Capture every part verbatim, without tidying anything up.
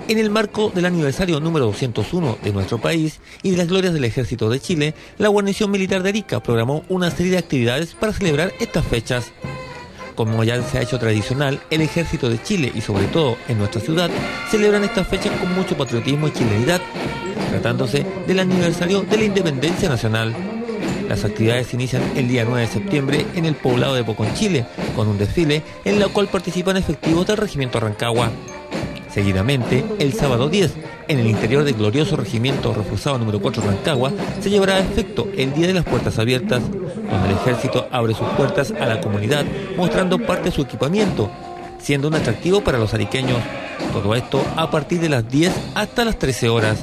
En el marco del aniversario número doscientos uno de nuestro país y de las glorias del Ejército de Chile, la Guarnición Militar de Arica programó una serie de actividades para celebrar estas fechas. Como ya se ha hecho tradicional, el Ejército de Chile y sobre todo en nuestra ciudad celebran estas fechas con mucho patriotismo y chilenidad, tratándose del aniversario de la Independencia Nacional. Las actividades inician el día nueve de septiembre en el poblado de Pucón, Chile, con un desfile en el cual participan efectivos del Regimiento Rancagua. Seguidamente, el sábado diez, en el interior del glorioso Regimiento Reforzado número cuatro Rancagua, se llevará a efecto el Día de las Puertas Abiertas, donde el Ejército abre sus puertas a la comunidad, mostrando parte de su equipamiento, siendo un atractivo para los ariqueños. Todo esto a partir de las diez hasta las trece horas.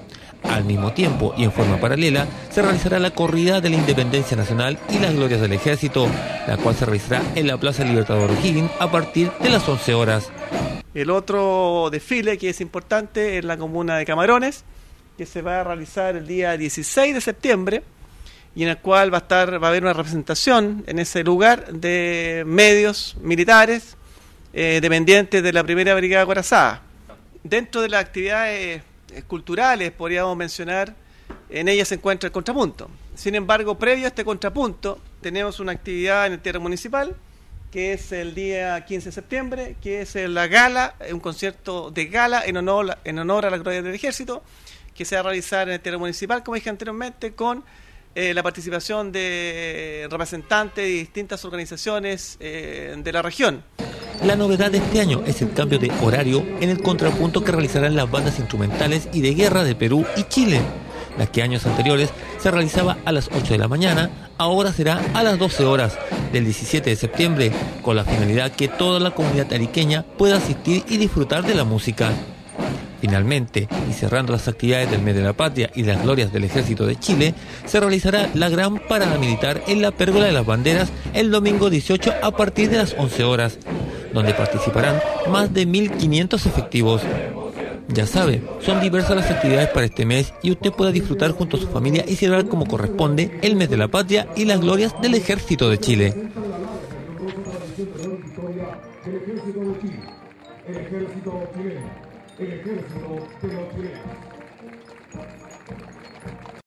Al mismo tiempo y en forma paralela, se realizará la corrida de la Independencia Nacional y las glorias del Ejército, la cual se realizará en la Plaza Libertador O'Higgins a partir de las once horas. El otro desfile que es importante es la comuna de Camarones, que se va a realizar el día dieciséis de septiembre y en el cual va a estar va a haber una representación en ese lugar de medios militares eh, dependientes de la primera brigada acorazada. Dentro de las actividades culturales podríamos mencionar, en ellas se encuentra el contrapunto. Sin embargo, previo a este contrapunto tenemos una actividad en el Teatro Municipal, que es el día quince de septiembre, que es la gala, un concierto de gala en honor, en honor a la gloria del Ejército, que se va a realizar en el Teatro Municipal, como dije anteriormente, con eh, la participación de representantes de distintas organizaciones eh, de la región. La novedad de este año es el cambio de horario en el contrapunto que realizarán las bandas instrumentales y de guerra de Perú y Chile. La que años anteriores se realizaba a las ocho de la mañana, ahora será a las doce horas del diecisiete de septiembre, con la finalidad que toda la comunidad ariqueña pueda asistir y disfrutar de la música. Finalmente, y cerrando las actividades del Mes de la Patria y las glorias del Ejército de Chile, se realizará la gran parada militar en la Pérgola de las Banderas el domingo dieciocho a partir de las once horas, donde participarán más de mil quinientos efectivos. Ya sabe, son diversas las actividades para este mes y usted puede disfrutar junto a su familia y celebrar como corresponde el Mes de la Patria y las glorias del Ejército de Chile. El ejército chileno, el ejército de los chilenos.